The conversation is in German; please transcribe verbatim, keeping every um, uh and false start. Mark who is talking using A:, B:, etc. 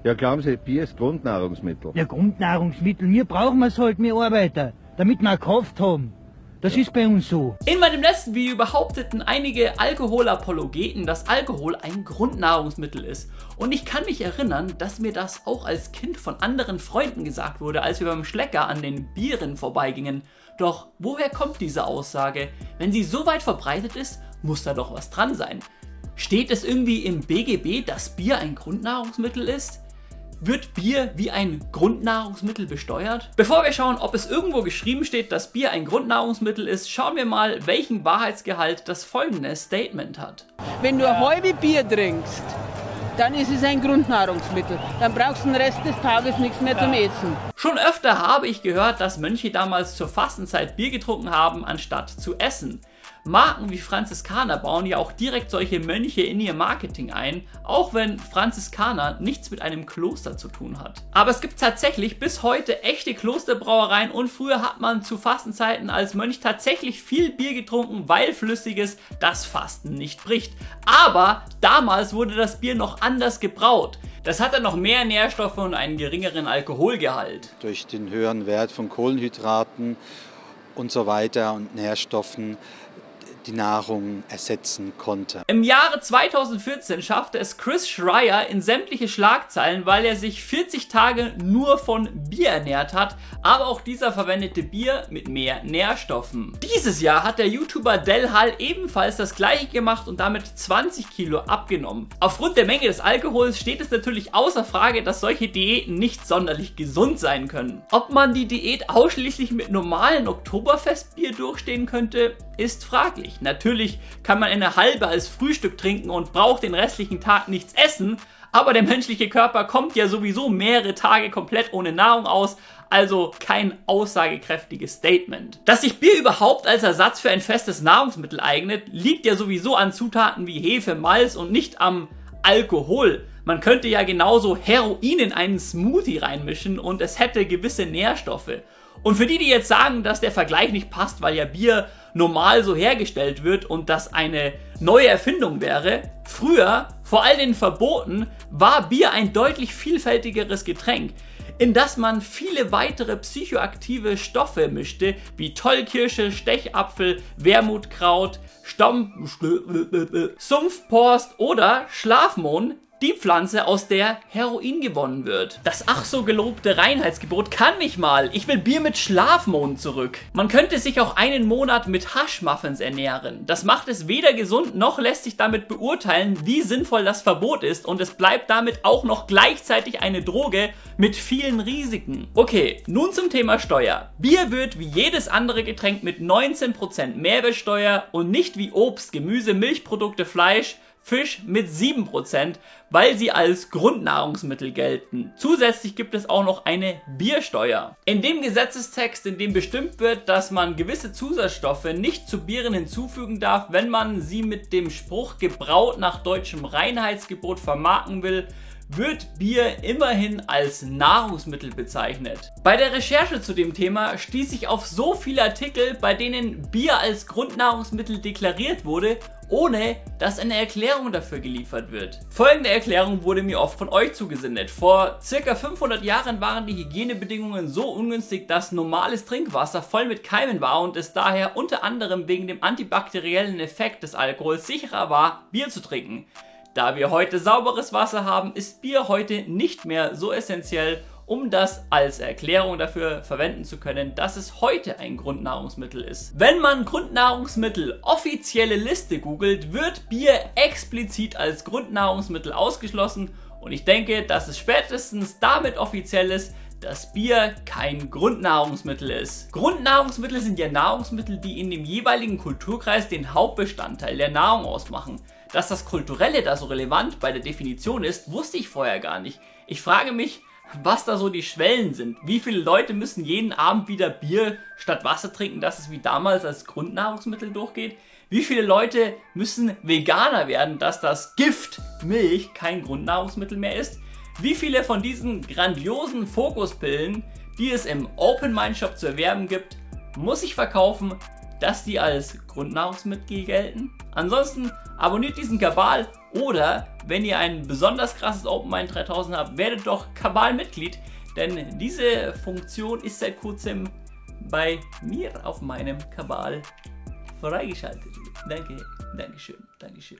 A: Ja, glauben Sie, Bier ist Grundnahrungsmittel.
B: Ja, Grundnahrungsmittel, wir brauchen es halt, wir Arbeiter, damit wir Kraft haben. Das ist bei uns so.
C: In meinem letzten Video behaupteten einige Alkoholapologeten, dass Alkohol ein Grundnahrungsmittel ist. Und ich kann mich erinnern, dass mir das auch als Kind von anderen Freunden gesagt wurde, als wir beim Schlecker an den Bieren vorbeigingen. Doch woher kommt diese Aussage? Wenn sie so weit verbreitet ist, muss da doch was dran sein. Steht es irgendwie im B G B, dass Bier ein Grundnahrungsmittel ist? Wird Bier wie ein Grundnahrungsmittel besteuert? Bevor wir schauen, ob es irgendwo geschrieben steht, dass Bier ein Grundnahrungsmittel ist, schauen wir mal, welchen Wahrheitsgehalt das folgende Statement hat.
D: Wenn du ein halbes Bier trinkst, dann ist es ein Grundnahrungsmittel. Dann brauchst du den Rest des Tages nichts mehr zum Essen.
C: Schon öfter habe ich gehört, dass Mönche damals zur Fastenzeit Bier getrunken haben, anstatt zu essen. Marken wie Franziskaner bauen ja auch direkt solche Mönche in ihr Marketing ein, auch wenn Franziskaner nichts mit einem Kloster zu tun hat. Aber es gibt tatsächlich bis heute echte Klosterbrauereien und früher hat man zu Fastenzeiten als Mönch tatsächlich viel Bier getrunken, weil Flüssiges das Fasten nicht bricht. Aber damals wurde das Bier noch anders gebraut. Das hat dann noch mehr Nährstoffe und einen geringeren Alkoholgehalt.
E: Durch den höheren Wert von Kohlenhydraten und so weiter und Nährstoffen die Nahrung ersetzen konnte.
C: Im Jahre zweitausendvierzehn schaffte es Chris Schreier in sämtliche Schlagzeilen, weil er sich vierzig Tage nur von Bier ernährt hat, aber auch dieser verwendete Bier mit mehr Nährstoffen. Dieses Jahr hat der YouTuber Del Hall ebenfalls das gleiche gemacht und damit zwanzig Kilo abgenommen. Aufgrund der Menge des Alkohols steht es natürlich außer Frage, dass solche Diäten nicht sonderlich gesund sein können. Ob man die Diät ausschließlich mit normalen Oktoberfestbier durchstehen könnte, ist fraglich. Natürlich kann man eine halbe als Frühstück trinken und braucht den restlichen Tag nichts essen, aber der menschliche Körper kommt ja sowieso mehrere Tage komplett ohne Nahrung aus, also kein aussagekräftiges Statement. Dass sich Bier überhaupt als Ersatz für ein festes Nahrungsmittel eignet, liegt ja sowieso an Zutaten wie Hefe, Malz und nicht am Alkohol. Man könnte ja genauso Heroin in einen Smoothie reinmischen und es hätte gewisse Nährstoffe. Und für die, die jetzt sagen, dass der Vergleich nicht passt, weil ja Bier normal so hergestellt wird und das eine neue Erfindung wäre, früher, vor all den Verboten, war Bier ein deutlich vielfältigeres Getränk, in das man viele weitere psychoaktive Stoffe mischte, wie Tollkirsche, Stechapfel, Wermutkraut, Stamm, Sumpfporst oder Schlafmohn, die Pflanze, aus der Heroin gewonnen wird. Das ach so gelobte Reinheitsgebot kann mich mal. Ich will Bier mit Schlafmohn zurück. Man könnte sich auch einen Monat mit Haschmuffins ernähren. Das macht es weder gesund, noch lässt sich damit beurteilen, wie sinnvoll das Verbot ist und es bleibt damit auch noch gleichzeitig eine Droge mit vielen Risiken. Okay, nun zum Thema Steuer. Bier wird wie jedes andere Getränk mit neunzehn Prozent Mehrwertsteuer und nicht wie Obst, Gemüse, Milchprodukte, Fleisch, Fisch mit sieben Prozent, weil sie als Grundnahrungsmittel gelten. Zusätzlich gibt es auch noch eine Biersteuer. In dem Gesetzestext, in dem bestimmt wird, dass man gewisse Zusatzstoffe nicht zu Bieren hinzufügen darf, wenn man sie mit dem Spruch gebraut nach deutschem Reinheitsgebot vermarkten will, wird Bier immerhin als Nahrungsmittel bezeichnet. Bei der Recherche zu dem Thema stieß ich auf so viele Artikel, bei denen Bier als Grundnahrungsmittel deklariert wurde, ohne dass eine Erklärung dafür geliefert wird. Folgende Erklärung wurde mir oft von euch zugesendet. Vor circa fünfhundert Jahren waren die Hygienebedingungen so ungünstig, dass normales Trinkwasser voll mit Keimen war und es daher unter anderem wegen dem antibakteriellen Effekt des Alkohols sicherer war, Bier zu trinken. Da wir heute sauberes Wasser haben, ist Bier heute nicht mehr so essentiell, um das als Erklärung dafür verwenden zu können, dass es heute ein Grundnahrungsmittel ist. Wenn man Grundnahrungsmittel offizielle Liste googelt, wird Bier explizit als Grundnahrungsmittel ausgeschlossen und ich denke, dass es spätestens damit offiziell ist, dass Bier kein Grundnahrungsmittel ist. Grundnahrungsmittel sind ja Nahrungsmittel, die in dem jeweiligen Kulturkreis den Hauptbestandteil der Nahrung ausmachen. Dass das Kulturelle da so relevant bei der Definition ist, wusste ich vorher gar nicht. Ich frage mich, was da so die Schwellen sind. Wie viele Leute müssen jeden Abend wieder Bier statt Wasser trinken, dass es wie damals als Grundnahrungsmittel durchgeht? Wie viele Leute müssen Veganer werden, dass das Gift Milch kein Grundnahrungsmittel mehr ist? Wie viele von diesen grandiosen Fokuspillen, die es im Open Mind Shop zu erwerben gibt, muss ich verkaufen, dass die als Grundnahrungsmittel gelten? Ansonsten abonniert diesen Kabal oder wenn ihr ein besonders krasses OpenMind dreitausend habt, werdet doch Kabal-Mitglied, denn diese Funktion ist seit kurzem bei mir auf meinem Kabal freigeschaltet. Danke, Dankeschön, Dankeschön.